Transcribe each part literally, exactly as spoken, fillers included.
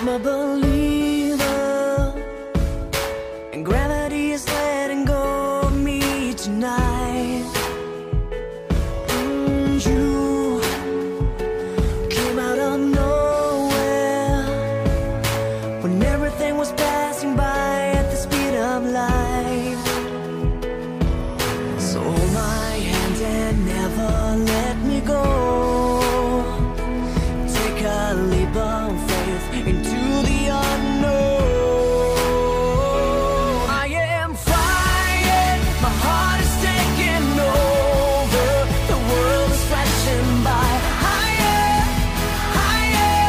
I'm a believer, and gravity is letting go of me tonight. And you came out of nowhere when everything was passing by at the speed of light. So hold my hand and never let me go. Take a leap of faith into the unknown. I am flying, my heart is taking over. The world is flashing by. Higher, higher,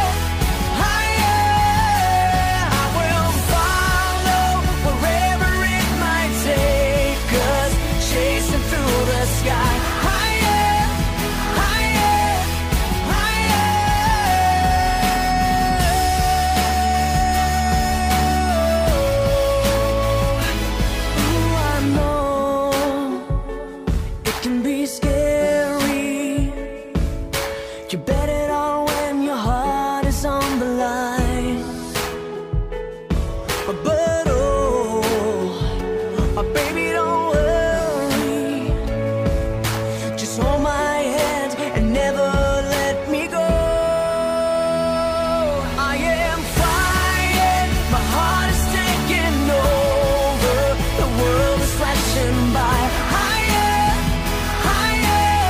higher. I will follow wherever it might take us, chasing through the sky. Higher, higher, higher. Ooh, I know it can be scary. You bet it all when your heart is on the line. But oh, my baby, don't worry. Just hold my hand and never let me go. I am flying, my heart is taking over. The world is flashing by. Higher, higher,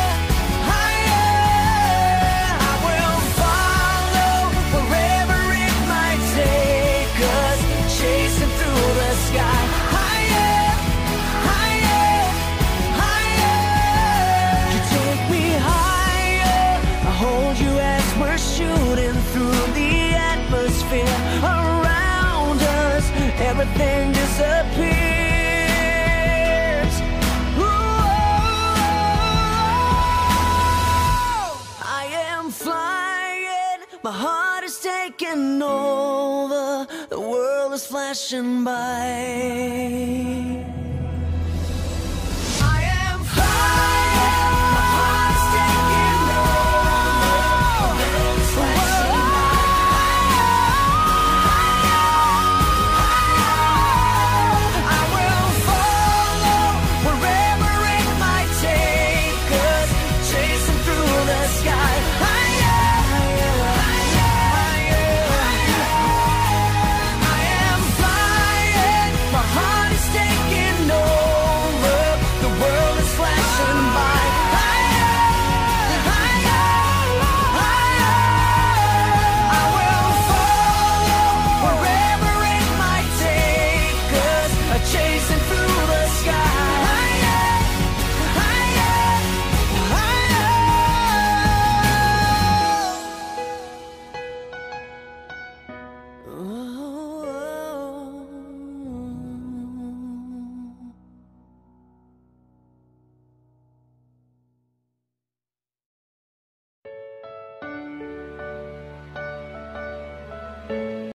higher. I will follow wherever it might take us, chasing through the sky. Higher, higher, higher. You take me higher, I hold you as we're shooting through the atmosphere. Around us, everything disappears. Ooh, I am flying, my heart is taking over. The world is flashing by.